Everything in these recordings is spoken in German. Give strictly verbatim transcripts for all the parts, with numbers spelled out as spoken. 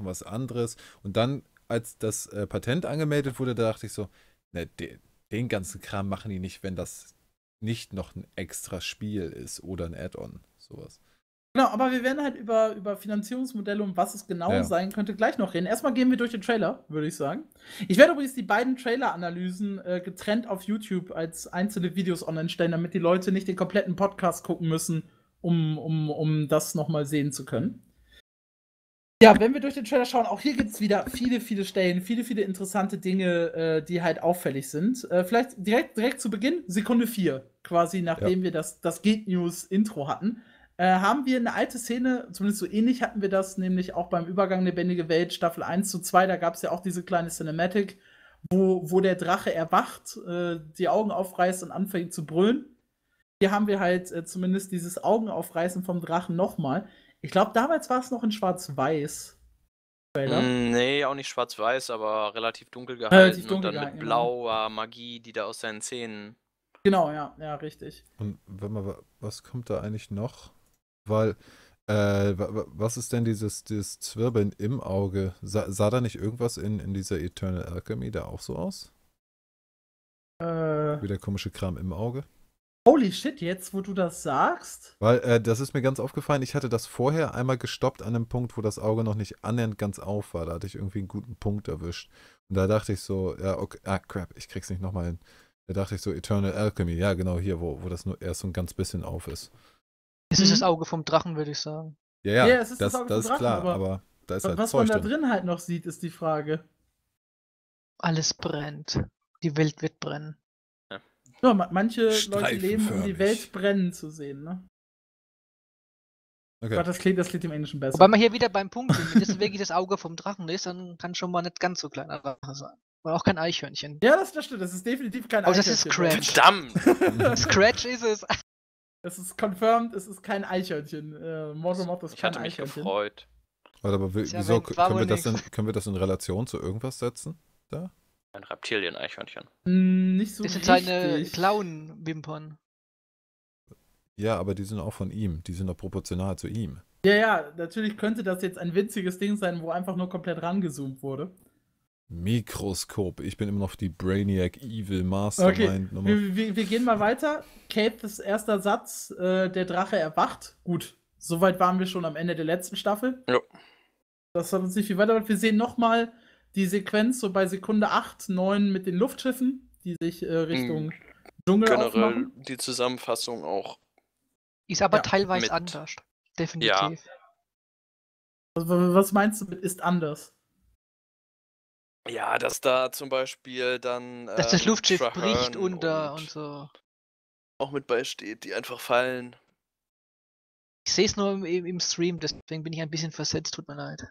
machen was anderes. Und dann, als das äh, Patent angemeldet wurde, da dachte ich so, ne, de, den ganzen Kram machen die nicht, wenn das nicht noch ein extra Spiel ist oder ein Add-on, sowas. Genau, aber wir werden halt über, über Finanzierungsmodelle und was es genau Ja. sein könnte gleich noch reden. Erstmal gehen wir durch den Trailer, würde ich sagen. Ich werde übrigens die beiden Trailer-Analysen äh, getrennt auf YouTube als einzelne Videos online stellen, damit die Leute nicht den kompletten Podcast gucken müssen, um, um, um das nochmal sehen zu können. Ja, wenn wir durch den Trailer schauen, auch hier gibt es wieder viele, viele Stellen, viele, viele interessante Dinge, äh, die halt auffällig sind. Äh, vielleicht direkt, direkt zu Beginn, Sekunde vier, quasi nachdem ja. wir das, das Geek News Intro hatten, äh, haben wir eine alte Szene, zumindest so ähnlich hatten wir das, nämlich auch beim Übergang Lebendige Welt Staffel eins zu zwei, da gab es ja auch diese kleine Cinematic, wo, wo der Drache erwacht, äh, die Augen aufreißt und anfängt zu brüllen. Hier haben wir halt äh, zumindest dieses Augenaufreißen vom Drachen nochmal. Ich glaube, damals war es noch in Schwarz-Weiß. Mm, nee, auch nicht schwarz-weiß, aber relativ dunkel gehalten relativ dunkel und dann gehalten, mit blauer genau. Magie, die da aus seinen Zähnen. Genau, ja, ja, richtig. Und wenn man, was kommt da eigentlich noch? Weil, äh, was ist denn dieses, dieses Zwirbeln im Auge? Sa sah da nicht irgendwas in, in dieser Eternal Alchemy da auch so aus? Äh. Wie der komische Kram im Auge? Holy shit, jetzt, wo du das sagst? Weil, äh, das ist mir ganz aufgefallen, ich hatte das vorher einmal gestoppt an einem Punkt, wo das Auge noch nicht annähernd ganz auf war. Da hatte ich irgendwie einen guten Punkt erwischt. Und da dachte ich so, ja, okay, ah, crap, ich krieg's nicht nochmal hin. Da dachte ich so, Eternal Alchemy, ja, genau hier, wo, wo das nur erst so ein ganz bisschen auf ist. Es ist das Auge vom Drachen, würde ich sagen. Ja, ja, ja es ist das, das, Auge das vom ist klar, Drachen, aber, aber da ist halt was Zeug man da drin. drin halt noch sieht, ist die Frage. Alles brennt. Die Welt wird brennen. Ja, ja manche Leute leben, um die Welt brennen zu sehen, ne? Okay. Gott, das klingt, das klingt im Englischen besser. Wobei man hier wieder beim Punkt sind, wenn das wirklich das Auge vom Drachen ist, dann kann schon mal nicht ganz so kleiner Drache sein. Oder auch kein Eichhörnchen. Ja, das, das stimmt, das ist definitiv kein oh, Eichhörnchen. Oh, das ist Scratch. Verdammt! Scratch ist es. Es ist confirmed, es ist kein Eichhörnchen. Äh, Morgomoth ist ich kein hatte mich Eichhörnchen. gefreut. Warte, aber wieso ja, können, wir das in, können wir das in Relation zu irgendwas setzen? Da? Ein Reptilien-Eichhörnchen. Mm, nicht so Das sind richtig. seine Clown-Wimpern. Ja, aber die sind auch von ihm. Die sind doch proportional zu ihm. Ja, ja, natürlich könnte das jetzt ein winziges Ding sein, wo einfach nur komplett rangezoomt wurde. Mikroskop. Ich bin immer noch die Brainiac Evil Mastermind. Okay, wir, wir, wir gehen mal weiter. Kates erster Satz, äh, der Drache erwacht. Gut, soweit waren wir schon am Ende der letzten Staffel. Ja. Das hat uns nicht viel weiter. Wir sehen nochmal die Sequenz so bei Sekunde acht, neun mit den Luftschiffen, die sich äh, Richtung hm. Dschungel Generell aufmachen. Die Zusammenfassung auch. Ist aber ja, teilweise anders. Definitiv. Ja. Also, was meinst du mit ist anders? Ja, dass da zum Beispiel dann. Dass das ähm, Luftschiff Traherne bricht unter und, und so. Auch mit beisteht, die einfach fallen. Ich sehe es nur im, im Stream, deswegen bin ich ein bisschen versetzt, tut mir leid.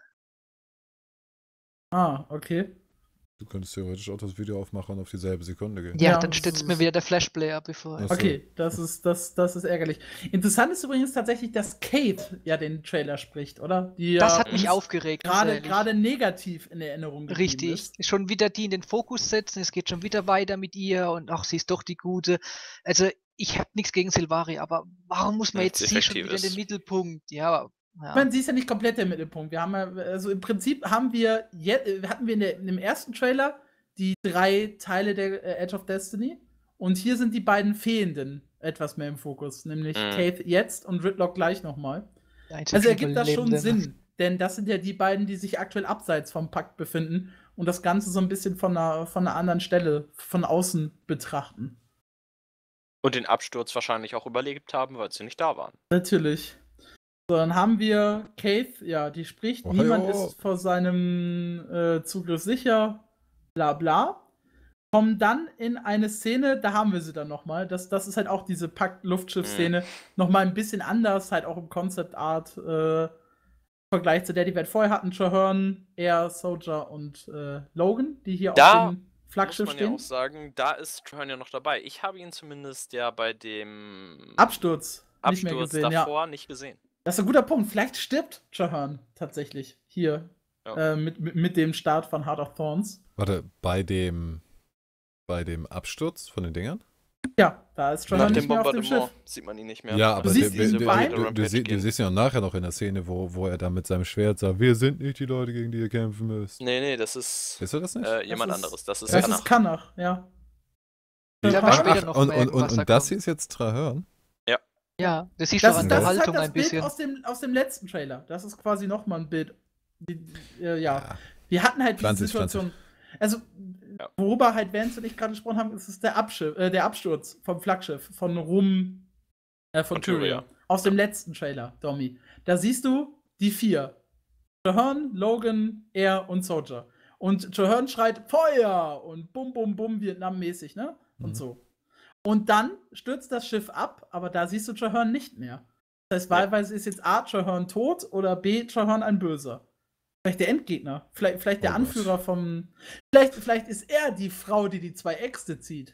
Ah, okay. Du könntest theoretisch auch das Video aufmachen und auf dieselbe Sekunde gehen. Ja, Ja, dann das stützt ist- mir wieder der Flashplayer bevor. Ach so. Okay, das ist, das, das ist ärgerlich. Interessant ist übrigens tatsächlich, dass Kate ja den Trailer spricht, oder? Die Das ja hat mich uns aufgeregt. ganz gerade ehrlich. gerade negativ in Erinnerung geblieben Richtig. ist. Schon wieder die in den Fokus setzen, es geht schon wieder weiter mit ihr und ach, sie ist doch die Gute. Also, ich habe nichts gegen Silvari, aber warum muss man Nichts jetzt sie schon Effektives. wieder in den Mittelpunkt? Ja, Ich ja. meine, sie ist ja nicht komplett der Mittelpunkt. Wir haben ja, also im Prinzip haben wir, je, äh, hatten wir in, der, in dem ersten Trailer die drei Teile der äh, Edge of Destiny und hier sind die beiden Fehlenden etwas mehr im Fokus, nämlich Mhm. Kate jetzt und Ridlock gleich nochmal. Die einzigen Also ergibt das schon Überlebenden. Sinn, denn das sind ja die beiden, die sich aktuell abseits vom Pakt befinden und das Ganze so ein bisschen von einer, von einer anderen Stelle, von außen betrachten. Und den Absturz wahrscheinlich auch überlebt haben, weil sie nicht da waren. Natürlich. So, dann haben wir Kate, ja, die spricht, Oh, niemand hallo. ist vor seinem äh, Zugriff sicher, bla bla. Kommen dann in eine Szene, da haben wir sie dann nochmal. Das, das ist halt auch diese Pakt-Luftschiff-Szene, nochmal ein bisschen anders, halt auch im Concept Art, äh, im Vergleich zu der, die wir halt vorher hatten, Traherne, Air, Soldier und äh, Logan, die hier Da auf dem Muss Flaggschiff man ja stehen. auch sagen, da ist Traherne ja noch dabei. Ich habe ihn zumindest ja bei dem Absturz, nicht mehr Absturz gesehen, ja. davor nicht gesehen. Das ist ein guter Punkt. Vielleicht stirbt Traherne tatsächlich hier Ja. äh, mit, mit, mit dem Start von Heart of Thorns. Warte, bei dem bei dem Absturz von den Dingern? Ja, da ist Trevor Nach nicht dem mehr auf dem Bombardement Schiff. sieht man ihn nicht mehr. Ja, Also aber siehst der- diesen der- Bein? du, du, sie- du siehst ja nachher noch in der Szene, wo, wo er da mit seinem Schwert sagt, wir sind nicht die Leute, gegen die ihr kämpfen müsst. Nee, nee, das ist Ist er das nicht? äh, jemand ist- anderes. Das ist Das Kanach. ist Kanach, ja. Ja, Trahern- aber Ach, später ach, noch und, merken, und, und, was da und das kommt. hier ist jetzt Trahern? Ja, das siehst du Das, an ist- der das ist halt Haltung das ein Bild bisschen. aus dem, aus dem letzten Trailer. Das ist quasi nochmal ein Bild. Die, äh, ja. Ja. Wir hatten halt diese Pflanzlich, Situation. Also, Ja. worüber halt Vance und ich gerade gesprochen haben, ist es der, Abschiff, äh, der Absturz vom Flaggschiff von Rum, äh, von Von Tyrion. Tyrion. Aus dem letzten Trailer, Domi. Da siehst du die vier. Trahern, Logan, er und Soldier. Und Trahern schreit Feuer und bum, bum, bum, Vietnam-mäßig, ne? Und Mhm. so. Und dann stürzt das Schiff ab, aber da siehst du Trahern nicht mehr. Das heißt, Ja. wahlweise ist jetzt A, Trahern tot oder B, Trahern ein Böser. Vielleicht der Endgegner. Vielleicht, vielleicht der Oh Gott. Anführer vom. Vielleicht, vielleicht ist er die Frau, die die zwei Äxte zieht.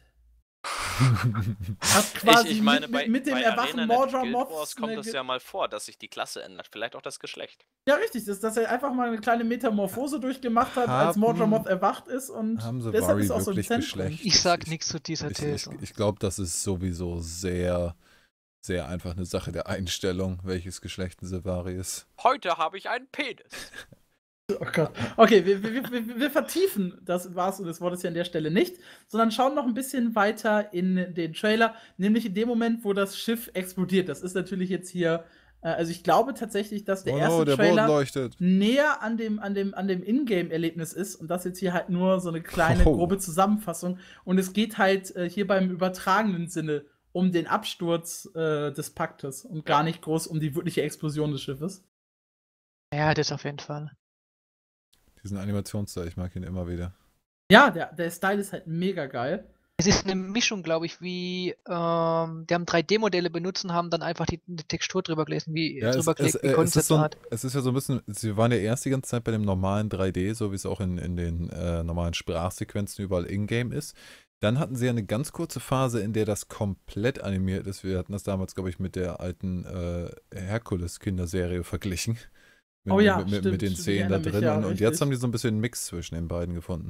Hat quasi ich, ich meine, mit, bei, mit, mit dem bei Erwachen Arena Mordor Guild Wars Moths. kommt eine es Ge- ja mal vor, dass sich die Klasse ändert. Vielleicht auch das Geschlecht. Ja, richtig. Dass, dass er einfach mal eine kleine Metamorphose durchgemacht hat, als Haben- Mordor Moth erwacht ist. Und haben sie deshalb Vari ist auch so im wirklich Zentrum. Geschlecht? Ich sag Ich- nichts zu dieser Ich, ich, These. ich glaube, das ist sowieso sehr, sehr einfach eine Sache der Einstellung, welches Geschlecht ein Sevari ist. Heute habe ich einen Penis. Oh Gott. Okay, wir, wir, wir, wir vertiefen das war's und das Wort ist ja an der Stelle nicht, sondern schauen noch ein bisschen weiter in den Trailer, nämlich in dem Moment, wo das Schiff explodiert. Das ist natürlich jetzt hier, äh, also ich glaube tatsächlich, dass der oh erste no, der Boden Trailer leuchtet. näher an dem, an dem, an dem Ingame-Erlebnis ist und das jetzt hier halt nur so eine kleine, Oh. grobe Zusammenfassung. Und es geht halt äh, hier beim übertragenen Sinne um den Absturz äh, des Paktes und gar nicht groß um die wirkliche Explosion des Schiffes. Ja, das auf jeden Fall. Diesen Animationsstil, ich mag ihn immer wieder. Ja, der, der Style ist halt mega geil. Es ist eine Mischung, glaube ich, wie ähm, die haben drei D-Modelle benutzt und haben dann einfach die, die Textur drüber gelesen, wie Ja, es, drüber es, gelegt, wie äh, es, ist so ein, Concept Art. es ist ja so ein bisschen, sie waren ja erst die ganze Zeit bei dem normalen drei D, so wie es auch in, in den äh, normalen Sprachsequenzen überall in-game ist. Dann hatten sie ja eine ganz kurze Phase, in der das komplett animiert ist. Wir hatten das damals, glaube ich, mit der alten äh, Herkules-Kinderserie verglichen. Mit, Oh ja, mit, mit, stimmt, mit den stimmt, ich Szenen da erinnere mich, drin. ja, und, und richtig. jetzt haben die so ein bisschen einen Mix zwischen den beiden gefunden.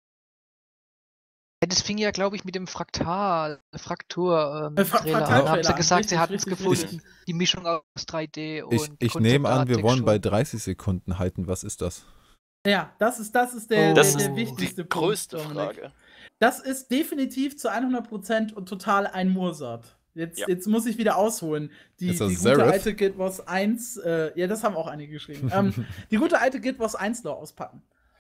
Ja, das fing ja, glaube ich, mit dem Fraktal, Fraktur ähm, Äh, Fra- Trailer an. Da haben Fraktal-Trailer sie an, gesagt, sie richtig, hatten es richtig, gefunden, richtig. die Mischung aus drei D und Ich, ich nehme an, wir wollen bei Concept-Art-Textur. dreißig Sekunden halten. Was ist das? Ja, das ist, das ist der, Oh. Das der, ist der die wichtigste größte Punkt, Dominik. Frage. Das ist definitiv zu hundert Prozent und total ein Mursat. Jetzt, Ja. jetzt muss ich wieder ausholen. Die, Ist das die gute Zareth? alte Guild Wars eins, äh, ja, das haben auch einige geschrieben. ähm, die gute alte Guild Wars eins Lore auspacken.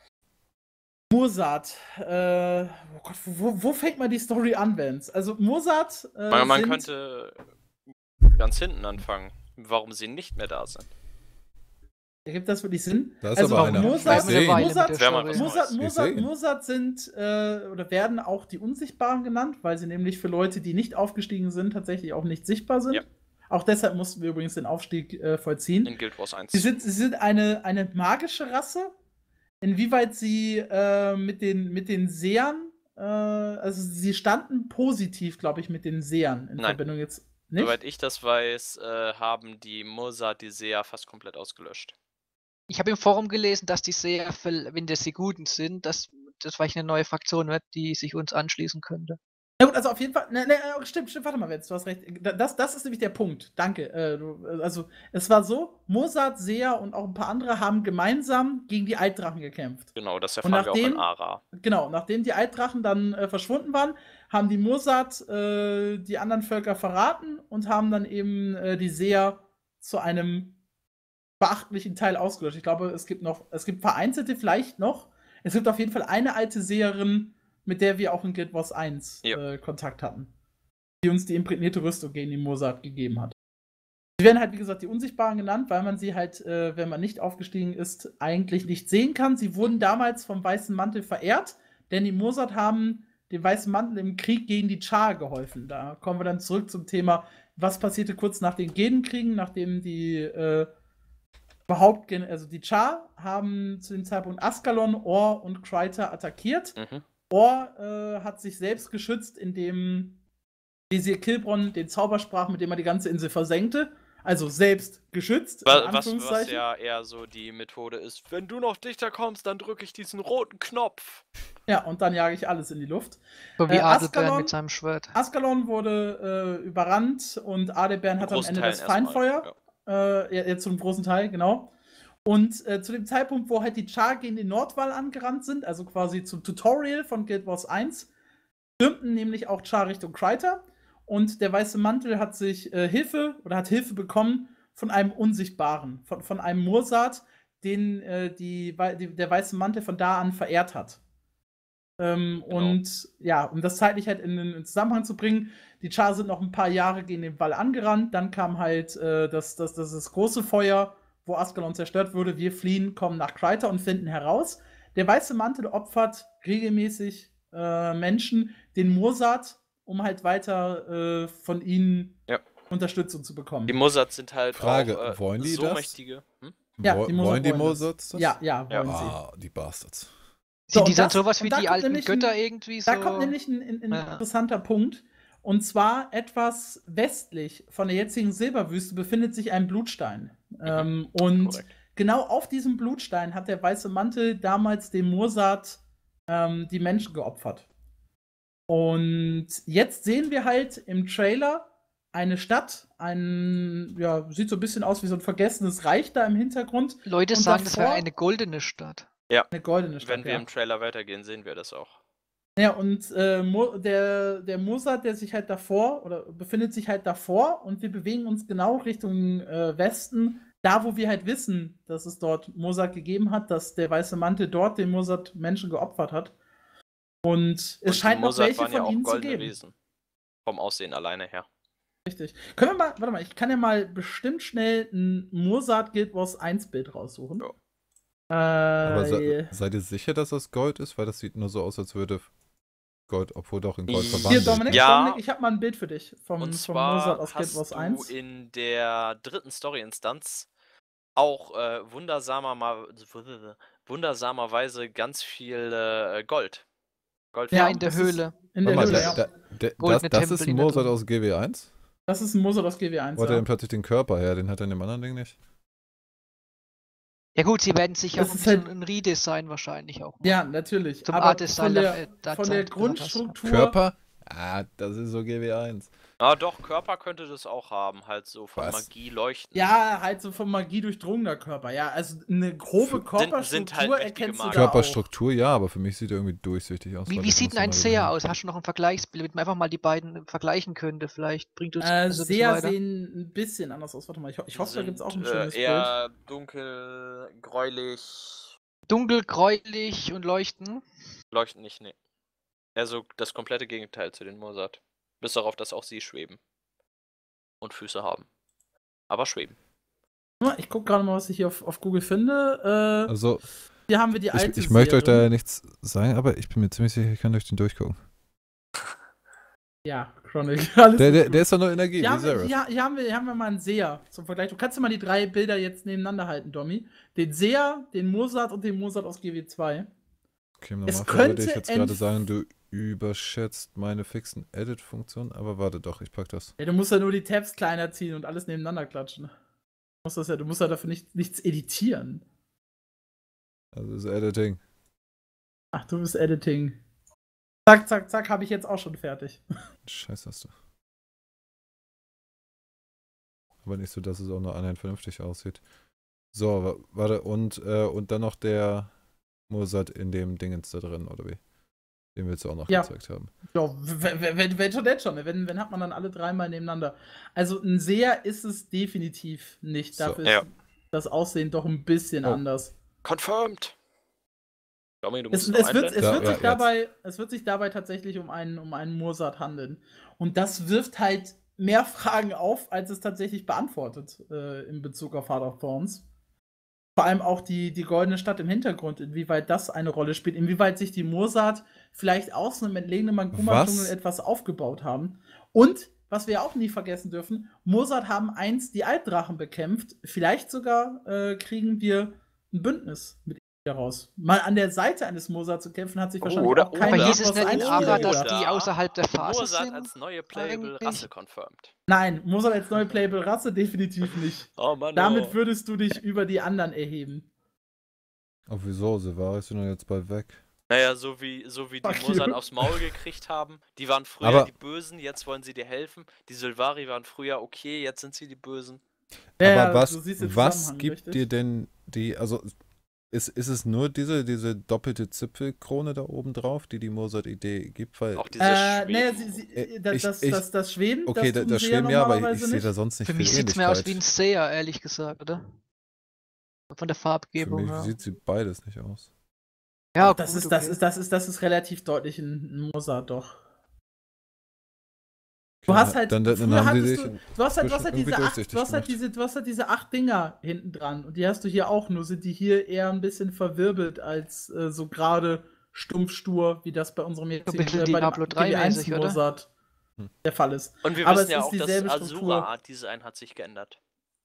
Mursat. Äh, oh Gott, wo, wo fängt man die Story an, Vance? Also Mursat. Äh, Man, man sind, könnte ganz hinten anfangen, warum sie nicht mehr da sind. Ergibt das wirklich Sinn? Da ist Also aber auch einer. Mursat, Ich seh ihn. Mursat, Das wäre mal was Mursat, Neues. Mursat, Ich seh ihn. Mursat sind äh, oder werden auch die Unsichtbaren genannt, weil sie nämlich für Leute, die nicht aufgestiegen sind, tatsächlich auch nicht sichtbar sind. Ja. Auch deshalb mussten wir übrigens den Aufstieg äh, vollziehen. In Guild Wars eins. Sie sind, sie sind eine, eine magische Rasse. Inwieweit sie äh, mit, den, mit den Sehern, äh, also sie standen positiv, glaube ich, mit den Sehern in Nein. Verbindung jetzt nicht. Soweit ich das weiß, äh, haben die Mursat die Seher fast komplett ausgelöscht. Ich habe im Forum gelesen, dass die sehr, viel- wenn das die Guten sind, dass das vielleicht eine neue Fraktion wird, die sich uns anschließen könnte. Ja gut, also auf jeden Fall, ne, ne, stimmt, stimmt, warte mal, Wenz, du hast recht. Das, das ist nämlich der Punkt, danke. Äh, du, also, es war so, Mursat, Seher und auch ein paar andere haben gemeinsam gegen die Altdrachen gekämpft. Genau, das Und erfahren wir auch nachdem- in Ara. Genau, nachdem die Altdrachen dann äh, verschwunden waren, haben die Mursat äh, die anderen Völker verraten und haben dann eben äh, die Seher zu einem beachtlichen Teil ausgelöscht. Ich glaube, es gibt noch, es gibt vereinzelte vielleicht noch. Es gibt auf jeden Fall eine alte Seherin, mit der wir auch in Guild Wars eins Ja. äh, Kontakt hatten. Die uns die imprägnierte Rüstung gegen die Mursat gegeben hat. Sie werden halt, wie gesagt, die Unsichtbaren genannt, weil man sie halt, äh, wenn man nicht aufgestiegen ist, eigentlich nicht sehen kann. Sie wurden damals vom Weißen Mantel verehrt, denn die Mursat haben dem Weißen Mantel im Krieg gegen die Char geholfen. Da kommen wir dann zurück zum Thema, was passierte kurz nach den Gedenkriegen, nachdem die äh, überhaupt, gen- also die Char haben zu dem Zeitpunkt Askalon, Or und Kreiter attackiert. Mhm. Or äh, hat sich selbst geschützt, indem Desir Kilbron den Zauber sprach, mit dem er die ganze Insel versenkte. Also selbst geschützt, in Wa- Was, was Anführungszeichen. ja eher so die Methode ist, wenn du noch dichter kommst, dann drücke ich diesen roten Knopf. Ja, und dann jage ich alles in die Luft. So wie Äh, Adelbern Ascalon- mit seinem Schwert. Ascalon wurde äh, überrannt und Adebern In hat am großen Ende Teilen das erstmal, Feindfeuer. Äh, ja, jetzt zum großen Teil, genau. Und äh, zu dem Zeitpunkt, wo halt die Char gegen den Nordwall angerannt sind, also quasi zum Tutorial von Guild Wars eins, stürmten nämlich auch Char Richtung Kreiter. Und der Weiße Mantel hat sich äh, Hilfe oder hat Hilfe bekommen von einem Unsichtbaren, von, von einem Mursat, den äh, die, die, der Weiße Mantel von da an verehrt hat. Ähm, Genau. Und ja, um das zeitlich halt in den Zusammenhang zu bringen, die Char sind noch ein paar Jahre gegen den Wall angerannt, dann kam halt äh, das, das, das, das große Feuer, wo Ascalon zerstört wurde. Wir fliehen, kommen nach Kreiter und finden heraus, der Weiße Mantel opfert regelmäßig äh, Menschen den Mursat, um halt weiter äh, von ihnen Ja. Unterstützung zu bekommen. Die Mursats sind halt Frage, auch äh, wollen die so das? mächtige. Hm? Ja, Wo, die Mosat wollen die wollen das. Mosats das? Ja, ja, wollen Ja. sie. Ah, die Bastards. So, Sind die und dann das- sowas und wie da die kommt alten nämlich ein- Götter irgendwie so? Da kommt nämlich ein, ein, ein Ja. interessanter Punkt. Und zwar etwas westlich von der jetzigen Silberwüste befindet sich ein Blutstein. Ähm, und Korrekt. genau auf diesem Blutstein hat der Weiße Mantel damals dem Mursat ähm, die Menschen geopfert. Und jetzt sehen wir halt im Trailer eine Stadt, ein, ja, sieht so ein bisschen aus wie so ein vergessenes Reich da im Hintergrund. Leute Und sagen, das wäre davor- eine goldene Stadt. Eine goldene Stadt. Wenn wir ja. im Trailer weitergehen, sehen wir das auch. Ja, und äh, Mo- der, der Mursat, der sich halt davor, oder befindet sich halt davor, und wir bewegen uns genau Richtung äh, Westen, da wo wir halt wissen, dass es dort Mursat gegeben hat, dass der Weiße Mantel dort den Mursat Menschen geopfert hat. Und es Und scheint die noch Mursat welche waren von ja auch ihnen zu goldene geben. Wesen. Vom Aussehen alleine her. Richtig. Können wir mal, warte mal, ich kann ja mal bestimmt schnell ein Mursat Guild Wars eins Bild raussuchen. Ja. Äh, Aber se seid ihr sicher, dass das Gold ist? Weil das sieht nur so aus, als würde Gold, obwohl doch in Gold Hier, verwandelt. hier, Dominik, Ja. Dominik, ich habe mal ein Bild für dich vom, Und vom Mursat zwar aus Guild hast Wars du eins. in der dritten Story-Instanz auch äh, wundersamer, ma- wundersamerweise ganz viel äh, Gold. Gold Ja, Ja, in der das ist- Höhle. In der Warte mal, Höhle, da, ja. da, da, das, Goldene das ist Tempel ein in der Mozart Höhle. aus G W eins? Das ist ein Mursat aus G W eins. Wo hat er Ja. denn plötzlich den Körper her? Den hat er in dem anderen Ding nicht? Ja gut, sie werden sich Das auch ein ist halt- bisschen ein Redesign wahrscheinlich auch machen. ja, natürlich. Zum Aber Art-Design von der- der, äh, der von der Zeit gesagt hast. Grundstruktur. Körper? Ah, das ist so G W eins. Ah, doch, Körper könnte das auch haben. Halt so von Was? Magie leuchten. Ja, halt so von Magie durchdrungener Körper. Ja, also eine grobe Sind- Körperstruktur sind halt mächtige erkennst du Magier. da auch. Körperstruktur, ja, aber für mich sieht er irgendwie durchsichtig aus. Wie, Warte, wie ich sieht muss denn ein mal Seher überlegen. aus? Hast du noch ein Vergleichsbild, damit man einfach mal die beiden vergleichen könnte? Vielleicht bringt uns Äh, das ein bisschen sehr weiter. sehen ein bisschen anders aus. Warte mal, ich, ho- ich hoffe, da Sind, gibt es auch ein äh, schönes eher dunkel, gräulich, Dunkel, gräulich und leuchten. leuchten nicht, nee. Also das komplette Gegenteil zu den Mursat. Bis darauf, dass auch sie schweben. Und Füße haben. Aber schweben. Bild. Ich gucke gerade mal, was ich hier auf, auf Google finde. Äh, Also, hier haben wir die alte ich, ich möchte euch da Serie. ja nichts sagen, aber ich bin mir ziemlich sicher, ich kann durch den durchgucken. Ja, Chronic. Alles Der, ist der, gut. der ist doch nur Energie, Hier wie haben, wir, Zereth. hier, hier, haben wir, hier haben wir mal einen Seher zum Vergleich. Du kannst dir mal die drei Bilder jetzt nebeneinander halten, Domi. Den Seher, den Mursat und den Mursat aus G W zwei. Okay, im Es Normalfall würde könnte ich jetzt gerade entf- sagen, du überschätzt meine fixen Edit-Funktion, aber warte doch, ich pack das. Ja, du musst ja nur die Tabs kleiner ziehen und alles nebeneinander klatschen. Du musst, das ja, du musst ja dafür nicht, nichts editieren. Also das Editing. Ach, du bist Editing. Zack, zack, zack, habe ich jetzt auch schon fertig. Scheiße hast du. Aber nicht so, dass es auch nur annähernd vernünftig aussieht. So, wa- warte, und, äh, und dann noch der Mursat in dem Dingens da drin, oder wie? Den willst du auch noch Ja. gezeigt haben. Ja, wenn, wenn, wenn schon, jetzt schon. Wenn, wenn hat man dann alle dreimal nebeneinander. Also ein Seher ist es definitiv nicht. So. Dafür Ja. ist das Aussehen doch ein bisschen Oh. anders. Confirmed! Domi, du Es, musst es, noch wird, einblenden. es, Ja, wird ja, sich jetzt. dabei, es wird sich dabei tatsächlich um einen, um einen Mursat handeln. Und das wirft halt mehr Fragen auf, als es tatsächlich beantwortet äh, in Bezug auf Heart of Thorns. Vor allem auch die, die Goldene Stadt im Hintergrund, inwieweit das eine Rolle spielt, inwieweit sich die Mursat vielleicht aus einem entlegenen Maguma-Dschungel Was? etwas aufgebaut haben. Und, was wir auch nie vergessen dürfen, Mursat haben einst die Altdrachen bekämpft. Vielleicht sogar äh, kriegen wir ein Bündnis mit ihnen daraus. Mal an der Seite eines Mursat zu kämpfen, hat sich Oh, wahrscheinlich oder- auch kein Aber Oder- hier ist es Guild Wars nicht in eins Ara, Spieler dass gedacht. die außerhalb der Phase Mursat sind. als neue Playable eigentlich. Rasse confirmed. Nein, Mursat als neue Playable Rasse definitiv nicht. Oh Mann, Damit oh. würdest du dich über die anderen erheben. Oh, wieso? Silvari ist doch jetzt bald weg. Naja, so wie, so wie die Fuck Mosat you. aufs Maul gekriegt haben. Die waren früher Aber- die Bösen, jetzt wollen sie dir helfen. Die Sylvari waren früher okay, jetzt sind sie die Bösen. Ja, Aber was, du siehst den was Zusammenhang, gibt richtig? dir denn die, also ist, ist es nur diese, diese doppelte Zipfelkrone da oben drauf, die die Mozart-Idee gibt? Weil Auch diese Äh, Schweben. naja, sie, sie, Äh, das, ich- das, ich- das, das Schweben, okay, das da, tun das sie Schweben ja, aber ich, ich normalerweise sehe da nicht. sonst nicht Für viel mich sieht es mehr aus wie ein Ähnlichkeit. Seher, ehrlich gesagt, oder? Von der Für Farbgebung mich her. sieht sie beides nicht aus. Ja, das, gut, ist, das, okay. ist, das, ist, das ist relativ deutlich ein Mozart, doch. Du Okay, hast halt, dann, dann, früher dann haben hattest sie du, sich du hast halt, du hast halt irgendwie diese acht, durchsichtig du hast halt gemacht. diese, du hast halt diese acht Dinger hinten dran und die hast du hier auch, nur sind die hier eher ein bisschen verwirbelt als äh, so gerade stumpf stur, wie das bei unserem jetzigen, bisschen äh, bei Diablo dem drei G W eins mäßig, oder? Mozart Hm. der Fall ist. Und wir Aber wissen es ja ist auch, das dieselbe Struktur. Asura-Art-Design hat sich geändert.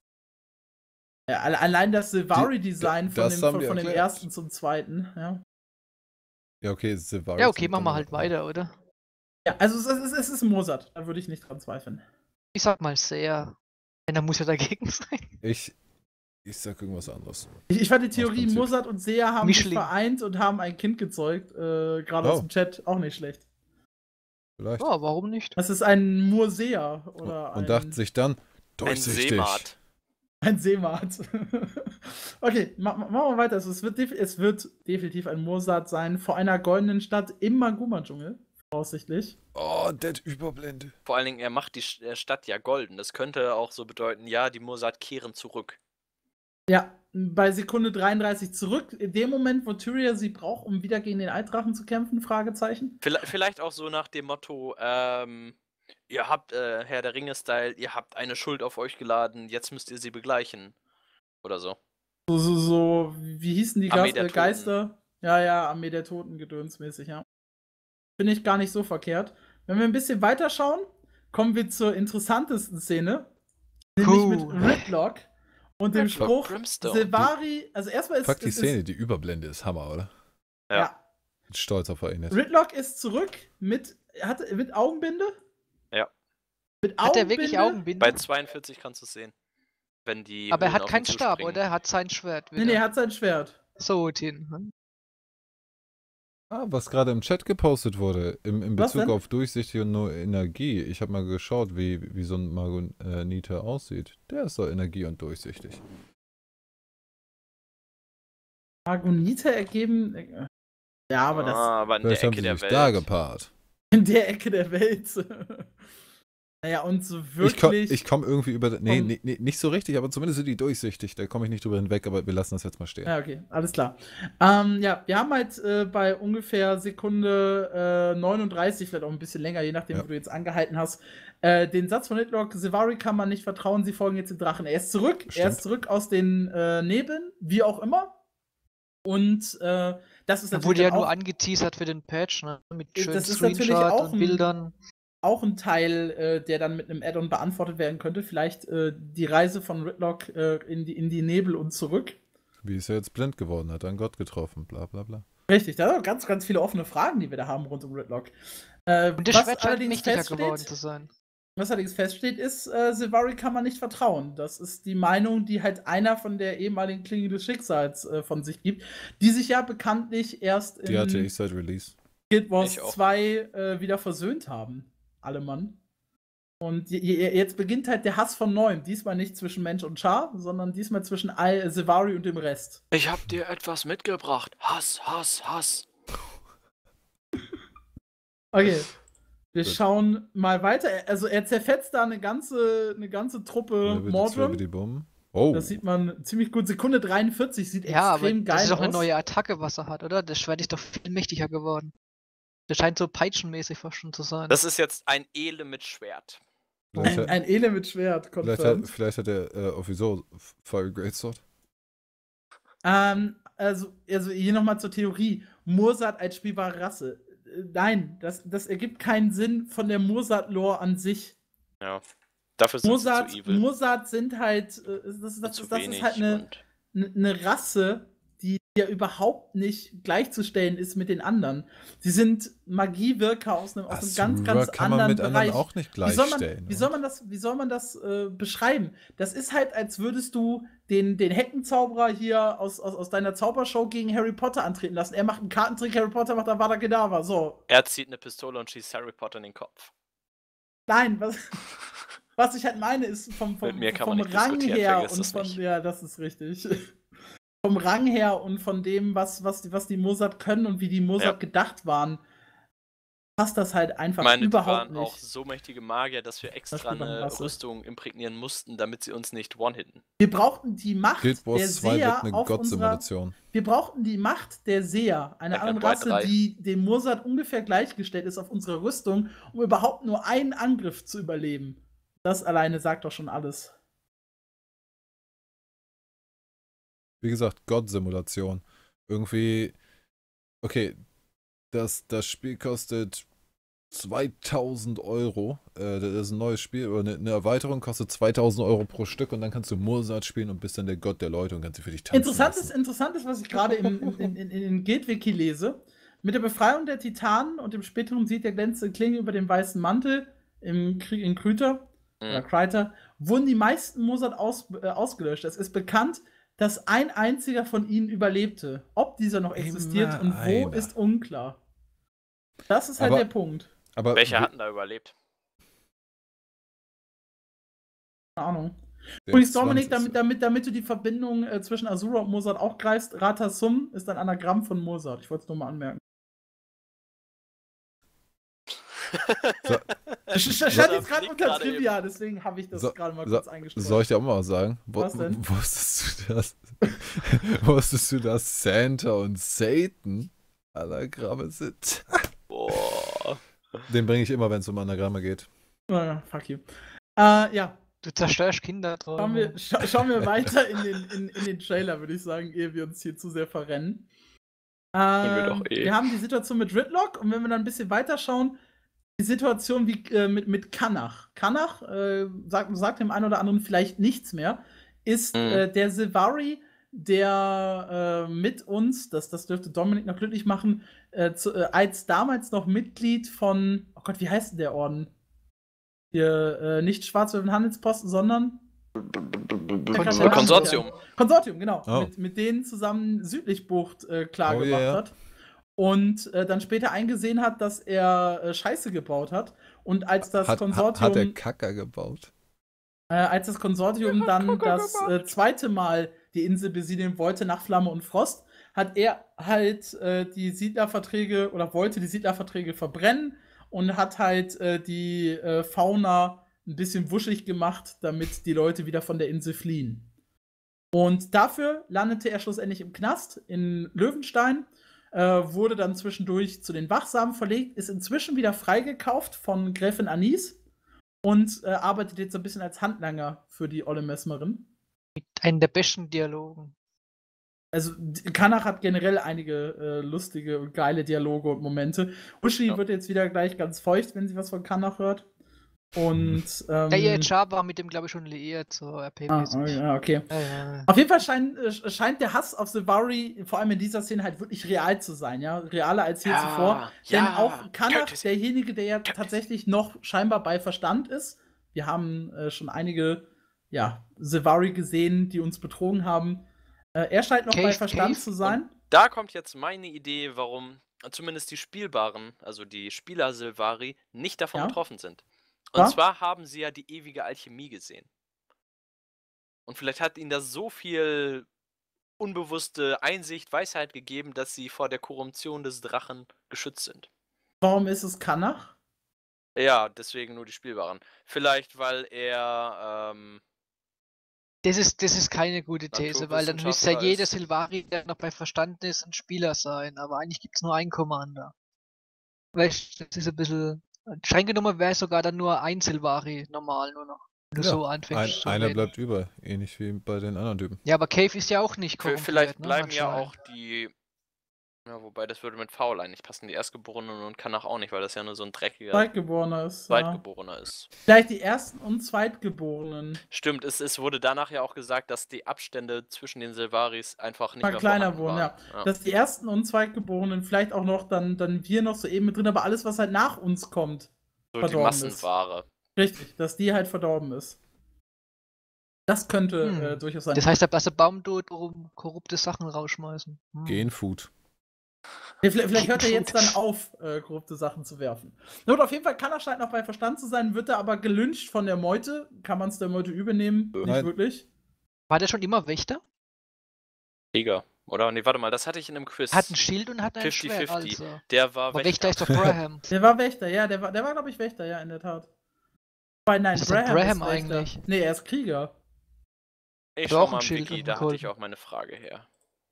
Ja, alle- allein das Silvari-Design Die- von, das dem, haben von, wir von dem erklärt. ersten zum zweiten, ja. Ja, okay, Silvari. Ja, okay, machen wir halt weiter, oder? Ja, also es ist, es ist Mozart, da würde ich nicht dran zweifeln. Ich sag mal Seher. Wenn, dann muss er dagegen sein. Ich, ich sag irgendwas anderes. Ich, ich fand die Theorie, Prinzip. Mozart und Seher haben sich Mischling. vereint und haben ein Kind gezeugt, äh, gerade aus Oh. dem Chat, auch nicht schlecht. Vielleicht. Ja, warum nicht? Das ist ein Murseer oder ein, Und dachte sich dann, Ein durchsichtig. Seemat. ein Seemat. Okay, ma ma machen wir weiter. Also es, wird def- es wird definitiv ein Mozart sein, vor einer goldenen Stadt im Maguma-Dschungel, voraussichtlich. Oh, Dead Überblende. Vor allen Dingen, er macht die Sch- äh, Stadt ja golden. Das könnte auch so bedeuten, ja, die Mozart kehren zurück. Ja, bei Sekunde dreiunddreißig zurück, in dem Moment, wo Tyria sie braucht, um wieder gegen den Altdrachen zu kämpfen, Fragezeichen. Vielleicht, vielleicht auch so nach dem Motto, ähm, ihr habt, äh, Herr der Ringe-Style, ihr habt eine Schuld auf euch geladen, jetzt müsst ihr sie begleichen. Oder so. So, so, so, wie hießen die Armee Gas der äh, Toten. Geister? Ja, ja, Armee der Toten, gedönsmäßig, ja. Finde ich gar nicht so verkehrt. Wenn wir ein bisschen weiter schauen, kommen wir zur interessantesten Szene. Nämlich mit Cool. Ridlock und dem Ridlock Spruch, Brimstone. Silvari, also erstmal ist, Fuck, die ist, Szene, ist die Überblende ist Hammer, oder? Ja. ja. Bin stolz auf ihn jetzt. Ridlock ist zurück mit, hat, mit Augenbinde? Ja. Mit Hat er wirklich Augenbinde? Bei zweiundvierzig kannst du es sehen. Wenn die Aber er Höhlen hat auf ihn keinen Stab, zuspringen. oder? Er hat sein Schwert wieder. Nee, nee, er hat sein Schwert. So, Tin. hm? Ah, was gerade im Chat gepostet wurde, im, in Was Bezug denn? auf Durchsichtig und nur Energie. Ich habe mal geschaut, wie, wie so ein Magonite aussieht. Der ist so Energie und durchsichtig. Argonite ergeben. äh, Ja, aber das ah, aber in Vielleicht der haben Ecke sie der sich Welt. da gepaart. in der Ecke der Welt. Naja, und so Ich komme wirklich. ich komm irgendwie über. Nee, vom- nee, nee, nicht so richtig, aber zumindest sind die durchsichtig. Da komme ich nicht drüber hinweg, aber wir lassen das jetzt mal stehen. Ja, okay, alles klar. Ähm, ja, wir haben halt äh, bei ungefähr Sekunde äh, neununddreißig, vielleicht auch ein bisschen länger, je nachdem, Ja. wo du jetzt angehalten hast, äh, den Satz von Ridlock, Silvari kann man nicht vertrauen, sie folgen jetzt dem Drachen. Er ist zurück, er Stimmt. ist zurück aus den äh, Nebeln, wie auch immer. Und äh, das ist Er natürlich wurde ja dann nur auch, angeteasert für den Patch, ne? Mit Das schönen ist natürlich Screenshot auch und ein- Bildern. auch ein Teil, äh, der dann mit einem Add-on beantwortet werden könnte. Vielleicht äh, die Reise von Ridlock äh, in, die, in die Nebel und zurück. Wie ist er jetzt blind geworden? Hat er einen Gott getroffen? Bla bla bla. Richtig, da sind ganz, ganz viele offene Fragen, die wir da haben rund um Ridlock. Äh, Und das was Schwert scheint allerdings mächtiger geworden feststeht, zu sein. was allerdings feststeht, ist, äh, Silvari kann man nicht vertrauen. Das ist die Meinung, die halt einer von der ehemaligen Klinge des Schicksals äh, von sich gibt, die sich ja bekanntlich erst Die in hatte ich seit Release. Guild Wars Ich auch. zwei äh, wieder versöhnt haben. Alle Mann. Und je- je- jetzt beginnt halt der Hass von neuem. Diesmal nicht zwischen Mensch und Char, sondern diesmal zwischen Al Silvari und dem Rest. Ich hab dir etwas mitgebracht. Hass, Hass, Hass. Okay. Wir Gut. schauen mal weiter. Also er zerfetzt da eine ganze, eine ganze Truppe Mordrum. die Bumm. Oh. Das sieht man ziemlich gut. Sekunde dreiundvierzig sieht Ja, aber extrem geil das ist doch eine aus. neue Attacke, was er hat, oder? Das Schwert ist doch viel mächtiger geworden. Das scheint so peitschenmäßig fast schon zu sein. Das ist jetzt ein Ele mit Schwert. Vielleicht, Ein, hat, ein Ele mit Schwert, vielleicht, hat, confirmed. vielleicht hat er äh, auch wieso Fire Greatsword. Ähm, also, also hier nochmal zur Theorie. Mursat als spielbare Rasse. Äh, Nein, das, das ergibt keinen Sinn von der Mursat-Lore an sich. Ja. Dafür sind Mursat, sie zu evil. Mursat sind halt, äh, das, das, Und das, zu das ist wenig halt eine, und eine Rasse, die ja überhaupt nicht gleichzustellen ist mit den anderen. Sie sind Magiewirker aus einem, aus einem ganz, Asura ganz kann man anderen mit anderen Bereich. auch nicht Wie soll man, gleichstellen. wie soll man das, wie soll man das äh, beschreiben? Das ist halt, als würdest du den, den Heckenzauberer hier aus, aus, aus deiner Zaubershow gegen Harry Potter antreten lassen. Er macht einen Kartentrick, Harry Potter macht Avada Kedavra. So. Er zieht eine Pistole und schießt Harry Potter in den Kopf. Nein, was, was ich halt meine, ist vom, vom, Mit mir kann vom man nicht Rang diskutieren, her vergiss und das von. nicht. Ja, das ist richtig. Vom Rang her und von dem, was, was, die- was die Mozart können und wie die Mozart Ja. gedacht waren, passt das halt einfach Ich meine, die überhaupt waren nicht. auch so mächtige Magier, dass wir extra spielt man eine Rasse. Rüstung imprägnieren mussten, damit sie uns nicht one-hitten. Wir brauchten die Macht Guild der Wars zwei wird Seher eine auf unserer. Gottsimulation. Wir brauchten die Macht der Seher, einer Black and anderen White Rasse, drei. die dem Mozart ungefähr gleichgestellt ist auf unserer Rüstung, um überhaupt nur einen Angriff zu überleben. Das alleine sagt doch schon alles. Wie gesagt, Gottsimulation. Irgendwie, okay, das, das Spiel kostet zweitausend Euro. Äh, das ist ein neues Spiel, oder eine, eine Erweiterung kostet zweitausend Euro pro Stück und dann kannst du Mozart spielen und bist dann der Gott der Leute und kannst sie für dich tanzen Interessantes, lassen. interessantes, was ich gerade in, in, in, in, in den Guild-Wiki lese. Mit der Befreiung der Titanen und dem späteren Sieg der glänzenden Klinge über den weißen Mantel im Krieg in Kryter, oder Mhm. Kryter, wurden die meisten Mozart aus, äh, ausgelöscht. Es ist bekannt, dass ein einziger von ihnen überlebte. Ob dieser noch existiert Immer und wo, einer. ist unklar. Das ist halt Aber- der Punkt. Aber Welcher wie- hatten da überlebt? Keine Ahnung. der Übrigens, Dominik, zwanzig damit, damit, damit du die Verbindung äh, zwischen Asura und Mozart auch greifst, Rata Sum ist ein Anagramm von Mozart. Ich wollte es nur mal anmerken. So. Das stand Das jetzt gerade liegt unter gerade Trivia, deswegen habe ich das So- gerade mal so- kurz eingestreut. Soll ich dir auch mal was sagen? Wo- Was denn? Wusstest du das? Wusstest du, dass Santa und Satan Anagramme sind? Boah. Den bringe ich immer, wenn es um Anagramme geht. Naja, fuck you. Äh, ja, Du zerstörst schauen Kinderträume. wir, scha schauen wir weiter in den, in, in den Trailer, würde ich sagen, ehe wir uns hier zu sehr verrennen. wir Ähm, doch eh. wir haben die Situation mit Ridlock und wenn wir dann ein bisschen weiter schauen, die Situation wie, äh, mit, mit Kanach. Kanach, äh, sagt, sagt dem einen oder anderen vielleicht nichts mehr, ist Mhm. äh, der Silvari, der äh, mit uns, das, das dürfte Dominik noch glücklich machen, äh, zu, äh, als damals noch Mitglied von, oh Gott, wie heißt denn der Orden? Hier, äh, nicht Schwarzwölfen Handelsposten, sondern Konsortium. Konsortium. Konsortium, genau. Oh. Mit, mit denen zusammen Südlichbucht äh, klar Oh, gemacht yeah. hat. Und äh, dann später eingesehen hat, dass er äh, Scheiße gebaut hat. Und als das Hat, Konsortium, hat er Kacker gebaut? äh, als das Konsortium dann das äh, zweite Mal die Insel besiedeln wollte nach Flamme und Frost, hat er halt äh, die Siedlerverträge oder wollte die Siedlerverträge verbrennen und hat halt äh, die äh, Fauna ein bisschen wuschig gemacht, damit die Leute wieder von der Insel fliehen. Und dafür landete er schlussendlich im Knast in Löwenstein, äh, wurde dann zwischendurch zu den Wachsamen verlegt, ist inzwischen wieder freigekauft von Gräfin Anis und äh, arbeitet jetzt so ein bisschen als Handlanger für die Olle Messmerin. Einen der besten Dialogen. Also, D- Kanach hat generell einige äh, lustige und geile Dialoge und Momente. Uschi Ja. wird jetzt wieder gleich ganz feucht, wenn sie was von Kanach hört. Und, ähm, Der E H R war mit dem, glaube ich, schon liiert, so R ah, P-mäßig. oh, ja, okay. Ja, ja. Auf jeden Fall scheint, äh, scheint der Hass auf Silvari, vor allem in dieser Szene, halt wirklich real zu sein, ja. Realer als je Ja, zuvor. Denn ja, auch Kanach, töte sie. derjenige, der ja Töte sie. tatsächlich noch scheinbar bei Verstand ist. Wir haben äh, schon einige, ja, Silvari gesehen, die uns betrogen haben. Äh, er scheint noch Cave, bei Verstand Cave. zu sein. Da kommt jetzt meine Idee, warum zumindest die Spielbaren, also die Spieler Silvari, nicht davon Ja. betroffen sind. Und Ja. zwar haben sie ja die ewige Alchemie gesehen. Und vielleicht hat ihnen das so viel unbewusste Einsicht, Weisheit gegeben, dass sie vor der Korruption des Drachen geschützt sind. Warum ist es Kanach? Ja, deswegen nur die Spielbaren. Vielleicht, weil er, ähm, Das ist, das ist keine gute These, weil dann müsste ja Naturwissenschaftler jeder ist. Silvari, der noch bei Verstand ist, ein Spieler sein. Aber eigentlich gibt es nur einen Commander. Weißt du, das ist ein bisschen. Streng genommen wäre sogar dann nur ein Silvari normal nur noch. Wenn du Ja, so Ein, anfängst. zu einer reden. bleibt über, ähnlich wie bei den anderen Typen. Ja, aber Cave ist ja auch nicht v- korrumpiert. vielleicht ne, bleiben ja anscheinend. auch die Ja, wobei das würde mit Faulein nicht passen. Die Erstgeborenen und Kanach auch nicht, weil das ja nur so ein dreckiger Zweitgeborener ist. Zweitgeborener Ja. ist. Vielleicht die Ersten- und Zweitgeborenen. Stimmt, es, es wurde danach ja auch gesagt, dass die Abstände zwischen den Silvaris einfach nicht Mal mehr kleiner vorhanden wurden, waren. ja. Dass die Ersten- und Zweitgeborenen vielleicht auch noch dann, dann wir noch so eben mit drin, aber alles, was halt nach uns kommt, So die verdorben ist. Massenware. Richtig, dass die halt verdorben ist. Das könnte Hm. äh, durchaus sein. Das heißt, der blasse Baum tut, warum korrupte Sachen rausschmeißen. Hm. Genfood. Ja, vielleicht, vielleicht hört er jetzt dann auf, äh, korrupte Sachen zu werfen. Na gut, auf jeden Fall kann er scheint noch bei Verstand zu sein, wird er aber gelyncht von der Meute. Kann man es der Meute übernehmen? Nicht Nein. wirklich. War der schon immer Wächter? Krieger. Oder? Nee, warte mal, das hatte ich in einem Quiz. Hat ein Schild und hat ein fifty Schwert, fifty. also. Der war Aber Wächter ist doch Braham. Der war Wächter, ja, der war, der war glaube ich, Wächter, ja, in der Tat. Weil nein, Was ist denn Braham, Braham ist Wächter. eigentlich? Nee, er ist Krieger. Ich Hat schau auch mal ein im Schild Wiki, und da einen hatte ich Kolben. auch meine Frage her.